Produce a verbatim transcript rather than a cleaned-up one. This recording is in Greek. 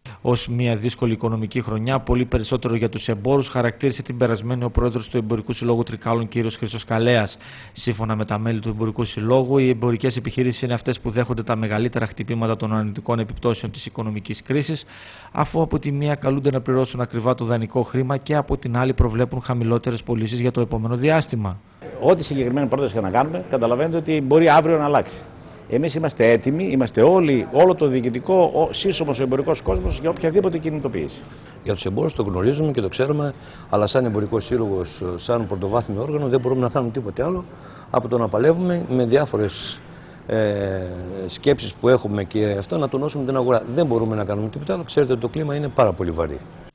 ως μια δύσκολη οικονομική χρονιά, πολύ περισσότερο για τους εμπόρους, χαρακτήρισε την περασμένη ο πρόεδρος του Εμπορικού Συλλόγου Τρικάλων, κ. Χρήστος Καλέας. Σύμφωνα με τα μέλη του Εμπορικού Συλλόγου, οι εμπορικές επιχειρήσεις είναι αυτές που δέχονται τα μεγαλύτερα χτυπήματα των αρνητικών επιπτώσεων της οικονομικής κρίσης, αφού από τη μία καλούνται να πληρώσουν ακριβά το δανεικό χρήμα και από την άλλη προβλέπουν χαμηλότερες πωλήσεις για το επόμενο διάστημα. Ό,τι συγκεκριμένη πρόταση και να κάνουμε, καταλαβαίνετε ότι μπορεί αύριο να αλλάξει. Εμείς είμαστε έτοιμοι, είμαστε όλοι, όλο το διοικητικό, ο σύσσωμος ο εμπορικός κόσμος για οποιαδήποτε κινητοποίηση. Για τους εμπόρους το γνωρίζουμε και το ξέρουμε, αλλά σαν εμπορικός σύλλογος, σαν πρωτοβάθμιο όργανο, δεν μπορούμε να κάνουμε τίποτε άλλο από το να παλεύουμε με διάφορες ε, σκέψεις που έχουμε και αυτό να τονώσουμε την αγορά. Δεν μπορούμε να κάνουμε τίποτε άλλο. Ξέρετε ότι το κλίμα είναι πάρα πολύ βαρύ.